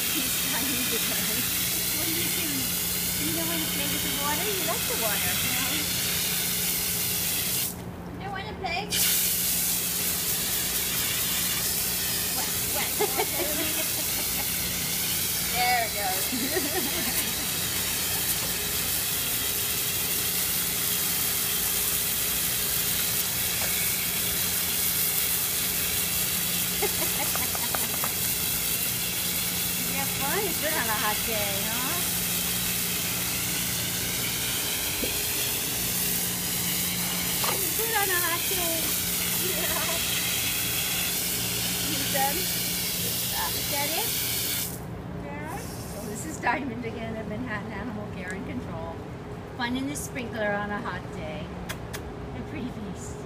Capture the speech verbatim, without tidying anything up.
He's trying to go. What do you do? You don't want to play with the water? You like the water, you know? You don't want to play? Wet, wet. There it goes. You have fun? It's good on a hot day, huh? It's good on a hot day. Yeah. You done? Is that it? Yeah. So this is Diamond again at Manhattan Animal Care and Control. Fun in the sprinkler on a hot day. A pretty beast.